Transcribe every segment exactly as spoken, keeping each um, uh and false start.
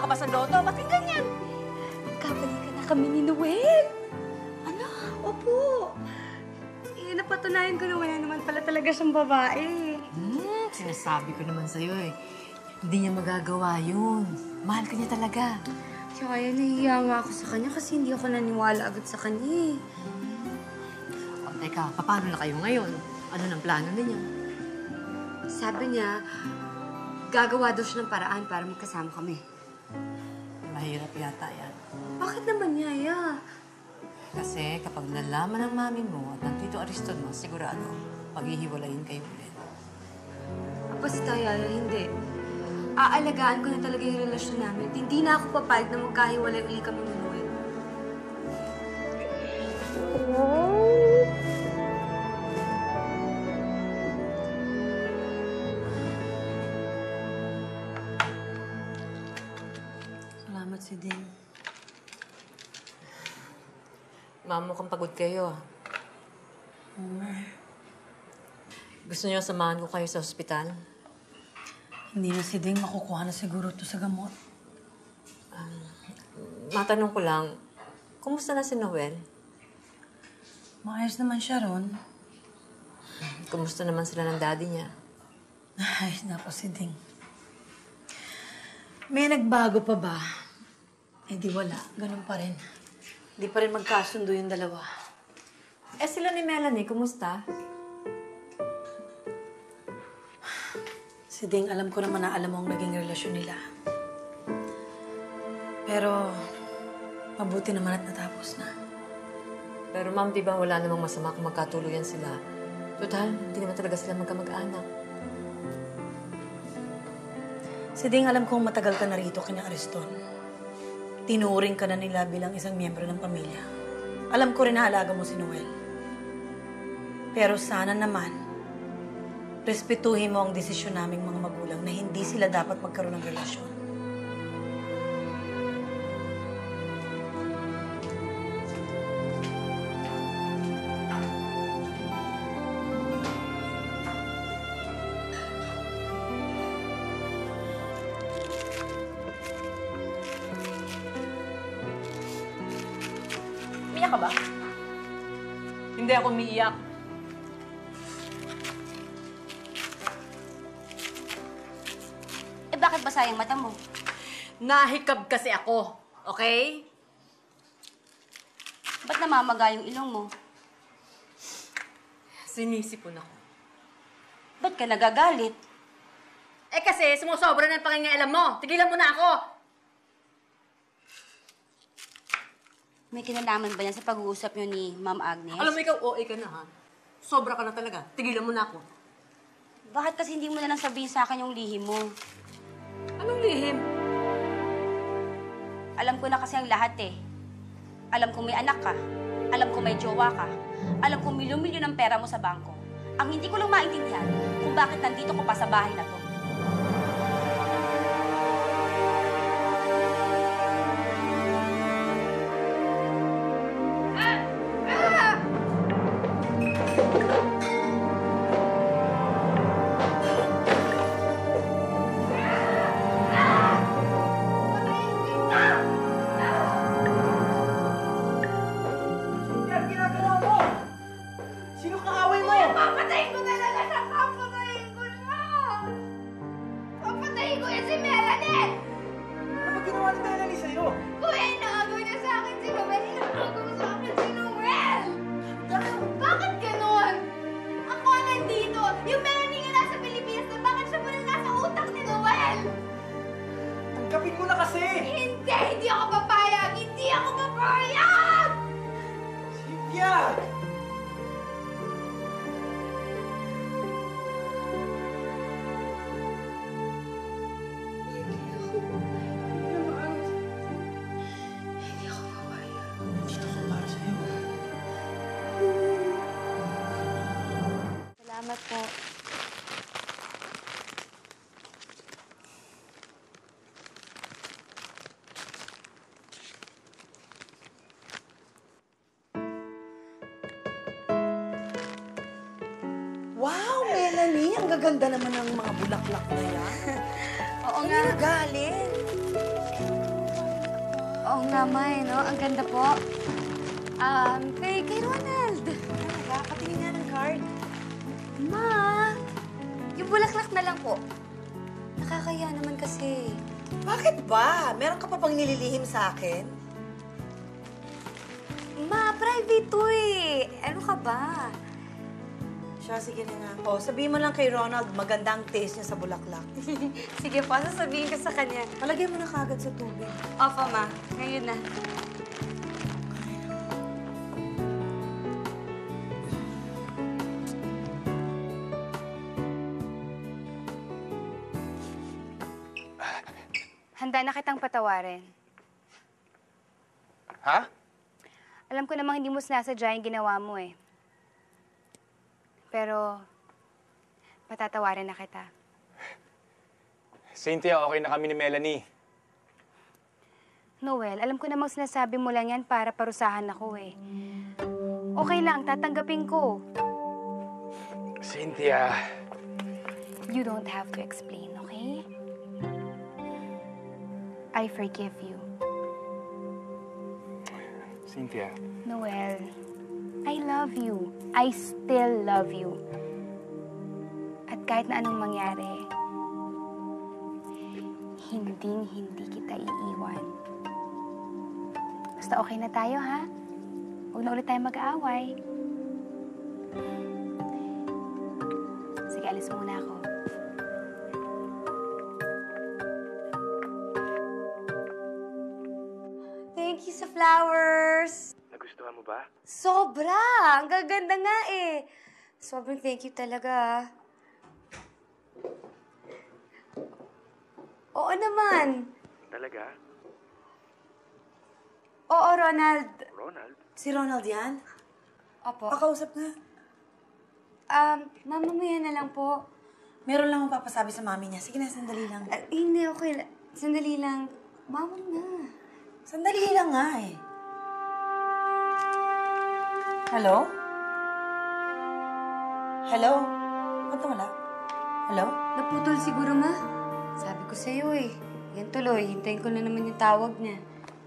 ka ba sa loto? Ba't kang ganyan? Magkabalikan na kami ni Noel. Ano? Opo. Eh, napatunayan ko na wala naman pala talaga siyang babae. Hmm, sinasabi ko naman sa'yo eh. Hindi niya magagawa yun. Mahal ka niya talaga. Kaya nahihiya nga ako sa kanya kasi hindi ako naniwala agad sa kanya eh. O, teka, paano na kayo ngayon? Ano ng plano ninyo? Sabi niya, gagawa daw siya ng paraan para magkasama kami. Mahirap yata yan. Bakit naman, Yaya? Kasi kapag nalaman ng mami mo at ng Tito Ariston mo, sigurado, paghihiwalayin kayo ulit. Basta, Yaya, hindi. Aalagaan ko na talaga yung relasyon namin. Hindi na ako papayag na magkahiwalay uli kami ni Noel. Salamat, Ceding. Ma'am, mukhang pagod kayo. Hmm. Gusto niyo samahan ko kayo sa ospital? Hindi na si Ding makukuha na siguro to sa gamot. Um, matanong ko lang, kumusta na si Noel? Maayos naman siya ron. Kumusta naman sila ng daddy niya? Ay, naku si Ding. May nagbago pa ba? Eh di wala, ganun pa rin. Di pa rin magkasundo yung dalawa. Eh sila ni Melanie, kumusta? Si Ding, alam ko naman na alam mo ang naging relasyon nila. Pero, mabuti naman at natapos na. Pero ma'am, di ba wala namang masama kung magkatuluyan sila? Total, hindi naman talaga sila magkamag-anak. Si Ding, alam kong matagal ka na rito kina Ariston. Tinuring ka na nila bilang isang miyembro ng pamilya. Alam ko rin na alaga mo si Noel. Pero sana naman, respetuhin mo ang desisyon naming mga magulang na hindi sila dapat magkaroon ng relasyon. Umiyak ka ba? Hindi ako umiiyak. Eh, bakit basa yung mata mo? Nahikab kasi ako, okay? Ba't namamaga yung ilong mo? Sinisipon ako. Ba't ka nagagalit? Eh kasi sumusobra na yung pangingailam mo. Tigilan mo na ako! May kinalaman ba yan sa pag-uusap niyo ni Ma'am Agnes? Alam mo, ikaw O A ka na, ha? Sobra ka na talaga. Tigilan mo na ako. Bakit kasi hindi mo na lang sabihin sa akin yung lihim mo? Anong lihim? Alam ko na kasi ang lahat eh. Alam kong may anak ka. Alam kong may jowa ka. Alam kong milyon-milyon ang pera mo sa bangko. Ang hindi ko lang maintindihan kung bakit nandito ko pa sa bahay na to. Papatayin ko talaga siya! Papatayin ko siya! Papatayin ko yan si Melanie! Ano ba ginawa ni Melanie sa'yo? Kuya, inaagaw niya sa akin si Noel! Inaagaw sa akin si Noel! Bakit ganon? Ako nandito! Yung Melanie nga nasa Pilipinas na bakit siya muna nasa utak ni Noel? Tanggapin mo na kasi! Hindi! Hindi ako papayag! Hindi ako papayag! Cynthia! Salamat po. Wow, Melanie! Ang gaganda naman ng mga bulaklak na yan. Oo Ang nga. galing. Oo nga, May, no? Ang ganda po. Um, kay, kay Ronald. Talaga? Patingin nga ng card. Ma, yung bulaklak na lang po. Nakakaya naman kasi. Bakit ba? Meron ka pa bang nililihim sa akin? Ma, private to eh. Ano ka ba? Siya, sige na nga. O, sabihin mo lang kay Ronald, maganda ang taste niya sa bulaklak. Sige po, sasabihin ko sa kanya. Palagay mo na kagad sa tubig. Opo, Ma. Ngayon na. Handa na kitang patawarin. Ha? Alam ko namang hindi mo sinasadya yung ginawa mo eh. Pero, patatawarin na kita. Cynthia, okay na kami ni Melanie. Noel, alam ko namang sinasabi mo lang yan para parusahan ako eh. Okay lang, tatanggapin ko. Cynthia. You don't have to explain, okay? I forgive you. Cynthia. Noel, I love you. I still love you. At kahit na anong mangyari, hinding-hindi kita iiwan. Basta okay na tayo, ha? Huwag na ulit tayo mag-aaway. Sige, alis muna ako. Thank you sa flowers! Nagustuhan mo ba? Sobra! Ang gaganda nga eh. Sobrang thank you talaga. ah. Oo naman. Talaga? Oo, Ronald. Ronald? Si Ronald yan? Opo. Pakausap nga. Um, mamamaya na lang po. Meron lang akong papasabi sa mami niya. Sige na, sandali lang. Ah, hindi, okay. la- Sandali lang. Mawag na. Sandali lang nga eh. Hello? Hello? Ba't wala? Hello? Naputol siguro, ma. Sabi ko sa'yo eh. Yan tuloy. Hintayin ko na naman yung tawag niya.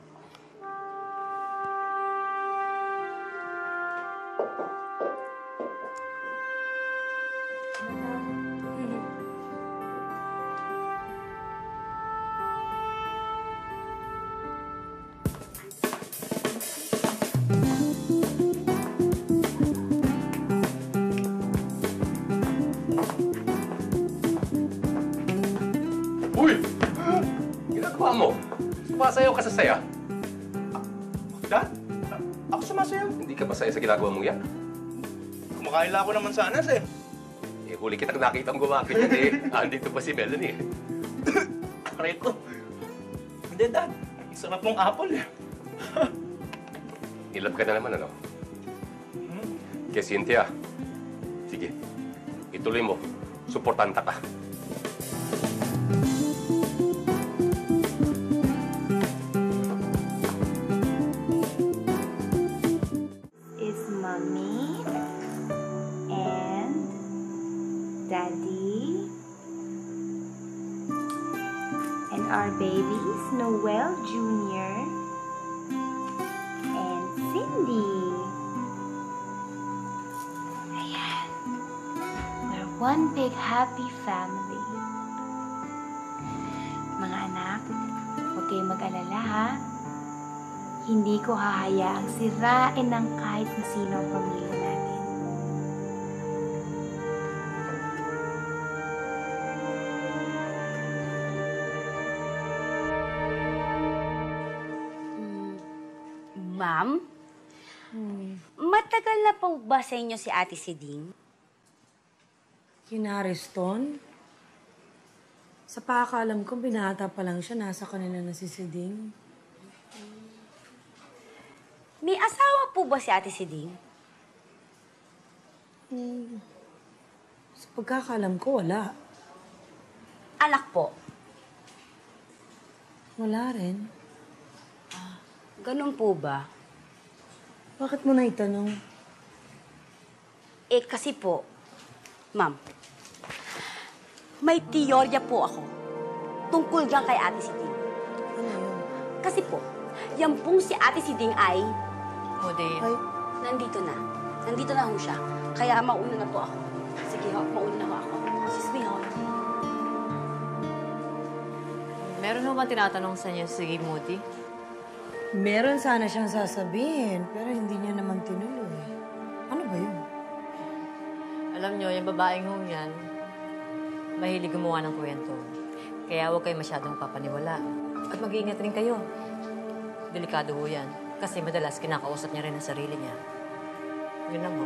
Uy! Ginagawa mo? Sumasayaw ka sa saya? Dad? a- Ako sumasayaw. Hindi ka masaya sa ginagawa mong yan? Kumakain lang ako naman sa Anas eh. Eh, huli kitang nakitang gumapit yan eh. Ah, andito pa si Melanie. Aray ko. Hindi, Dad. Sarap mong apple eh. Nilab ka na naman, ano? Kaya Cynthia, sige, ituloy mo. Suportahan ka ka. Is Mommy and Daddy and our babies, Noel Junior and Cindy. Ayan. We're one big happy family. Mga anak, huwag kayong mag-alala ha. Hindi ko hahayaang sirain ng kahit na sino ang pamilya natin. Ma'am? Matagal na po ba sa inyo si Ate Ceding? Kinariston? Sa pakakalam ko, binata pa lang siya, nasa kanila na si Ceding. May asawa po ba si Ate Ceding? Hmm. Sa pagkakalam ko, wala. Anak po? Wala rin. Ganun po ba? Bakit mo na itanong? Eh, kasi po, ma'am, may teorya po ako tungkol dyan kay Ate Ceding. Ano yun? Kasi po, Yan pong si Ate Ceding ay Moody, Ay, nandito na. Nandito na ho siya. Kaya mauna na po ako. Sige ho, mauna na ho ako. Excuse me ho. meron mo ba tinatanong sa niya si Moody? meron sana siyang sasabihin, pero hindi niya naman tinuloy. Ano ba yun? Alam niyo, yung babaeng hong yan, mahilig gumawa ng kwento. Kaya huwag kayo masyadong papaniwala. At mag-iingat rin kayo. Delikado ho yan. Kasi madalas kinakausap niya rin ang sarili niya. Yun lang ho.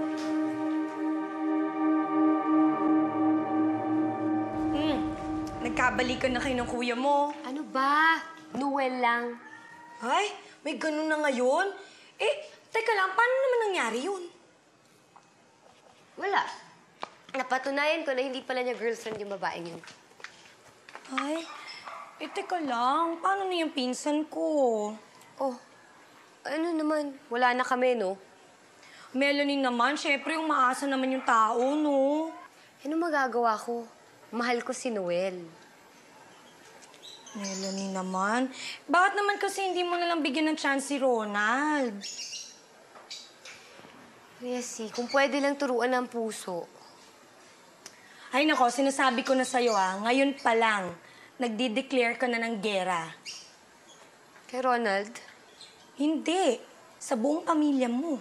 Hmm, nagkabalikan na kayo ng kuya mo. Ano ba? Noel lang. Ay, may ganun na ngayon? Eh, teka lang, paano naman nangyari yun? Wala. Napatunayan ko na hindi pala niya girlfriend yung babaeng yun. Ay, eh teka lang, paano na yung pinsan ko? Oh, ano naman? Wala na kami, no? Melanie naman, syempre yung maasa naman yung tao, no? Ano magagawa ko? Mahal ko si Noel. Melanie naman. Bakit naman kasi hindi mo nalang bigyan ng chance si Ronald? Yes, kung pwede lang turuan ng puso. Ay nako, sinasabi ko na sa'yo ah, ngayon pa lang, nagdi-declare ka na ng gera. Kay Ronald? Hindi, sa buong pamilya mo.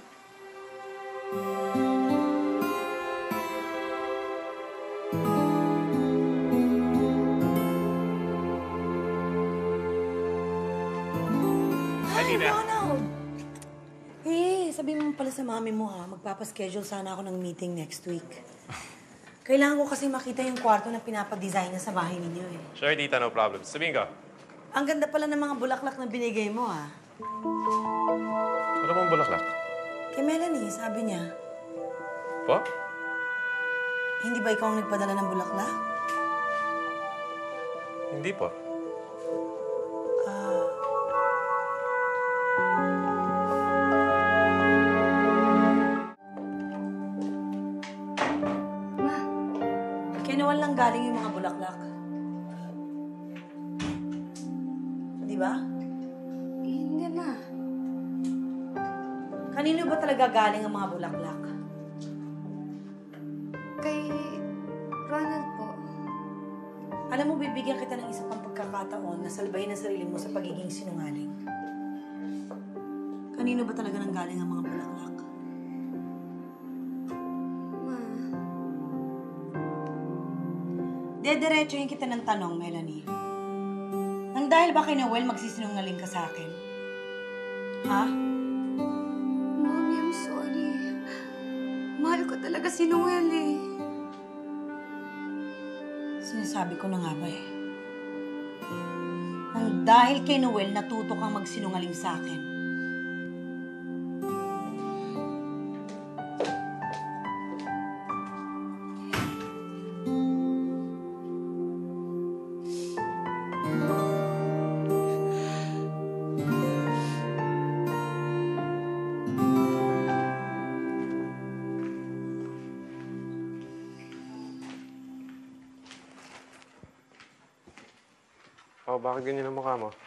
Halina. Ronald! Eh, sabi mo pala sa mami mo ha, magpapaschedule sana ako ng meeting next week. Kailangan ko kasi makita yung kwarto na pinapadesign niya sa bahay ninyo eh. Sure, tita, no problem. Sabihin ka. Ang ganda pala ng mga bulaklak na binigay mo ha. Ano bang bulaklak? Kay Melanie, sabi niya, Po? hindi ba ikaw ang nagpadala ng bulaklak? Hindi po. Ah... Kay Noel lang galing yung mga bulaklak. Di ba? Hindi, ma. Kanino ba talaga galing ang mga bulaklak? Kay Ronald po. Alam mo, bibigyan kita ng isa pang pagkakataon na salbahin ang sarili mo sa pagiging sinungaling. Kanino ba talaga nang galing ang mga bulaklak? Ma. Dediretsuhin kita ng tanong, Melanie. Nang dahil ba kay Noel magsisinungaling ka sa akin? Ha? Mommy, I'm sorry. Mahal ko talaga si Noel eh. Sinasabi ko na nga ba eh. Nang dahil kay Noel, natuto kang magsinungaling sa akin. Oh, bakit ganyan ang mukha mo?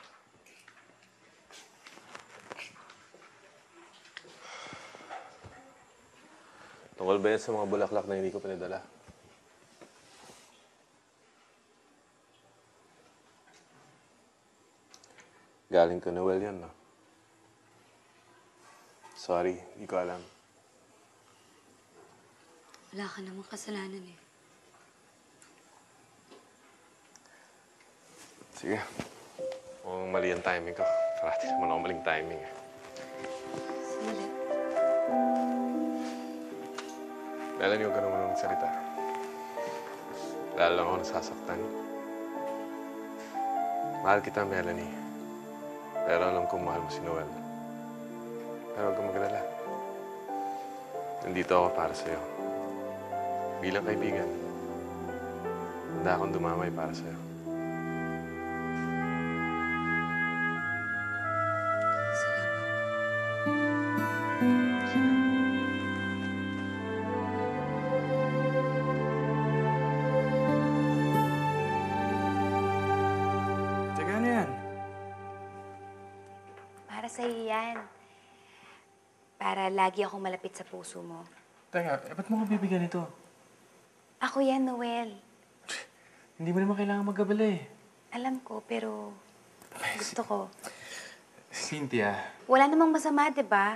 Tungkol ba yan sa mga bulaklak na hindi ko pinadala? Galing ko Noel yan, no? Sorry, hindi ko alam. Wala ka namang kasalanan eh. Sige. Kung mali ang timing ko. Parati naman ako maling timing eh. Sandali. Melanie, huwag ka naman magsalita. Lalo lang ako nasasaktan. Mahal kita, Melanie. Pero alam kong mahal mo si Noel. Pero huwag kang magalala. Nandito ako para sa'yo. Bilang kaibigan, handa akong dumamay para sa'yo. sa'yo yan. Para lagi akong malapit sa puso mo. Teka, eh, ba't mo ko bibigyan ito? Ako yan, Noel. Hindi mo naman kailangan magkabala eh. Alam ko, pero gusto ko. Cynthia. Wala namang masama, di ba?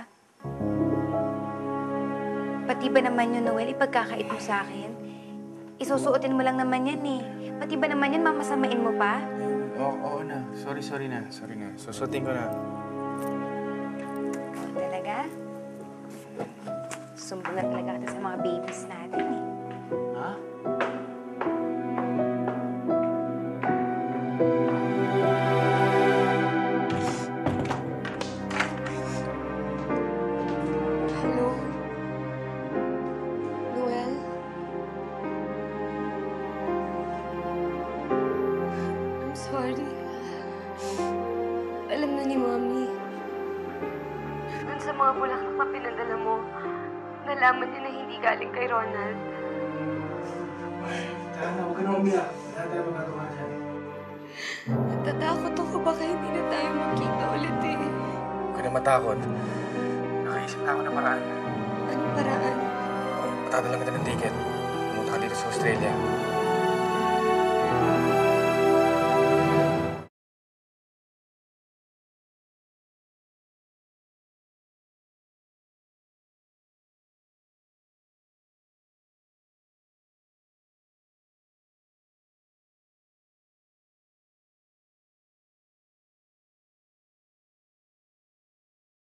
Pati ba naman yun, Noel, ipagkakait mo sa akin? Isusuotin mo lang naman yan eh. Pati ba naman yan, mamasamain mo pa? Oo, oo na. Sorry, sorry na. Sorry na. Susutin ko na. Ikaw talaga? Sumbong na talaga ito sa mga babies natin eh. Ha? Hello? Noel? I'm sorry. Alam na ni Mommy. Dun sa mga bulaklak na pinadala mo, nalaman niya na hindi galing kay Ronald. Tara na, huwag ka na umiyak. Wala tayo magagawa dyan. Natatakot ako baka hindi na tayo magkita ulit eh. Huwag ka na matakot. Nakaisip na ako ng paraan. Anong paraan? Patadala kita ng ticket. Pumunta ka dito sa Australia.